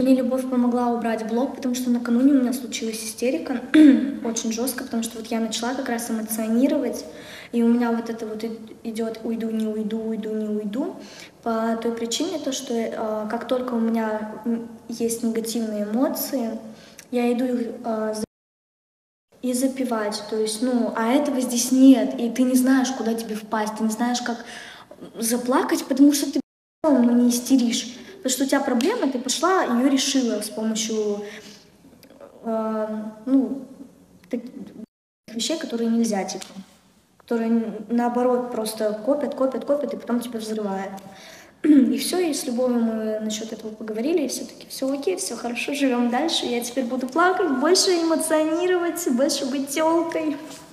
Мне любовь помогла убрать блок, потому что накануне у меня случилась истерика, очень жестко, потому что вот я начала как раз эмоционировать, и у меня вот это вот идет уйду, не уйду, уйду, не уйду, по той причине, то, что как только у меня есть негативные эмоции, я иду их и запивать, то есть, ну, а этого здесь нет, и ты не знаешь, куда тебе впасть, ты не знаешь, как заплакать, потому что ты не истеришь. Потому что у тебя проблема, ты пошла, ее решила с помощью, ну, таких вещей, которые нельзя, типа, которые наоборот просто копят, копят, копят, и потом тебя взрывает. И все, и с любовью мы насчет этого поговорили, и все-таки все окей, все хорошо, живем дальше. Я теперь буду плакать, больше эмоционировать, больше быть тёлкой.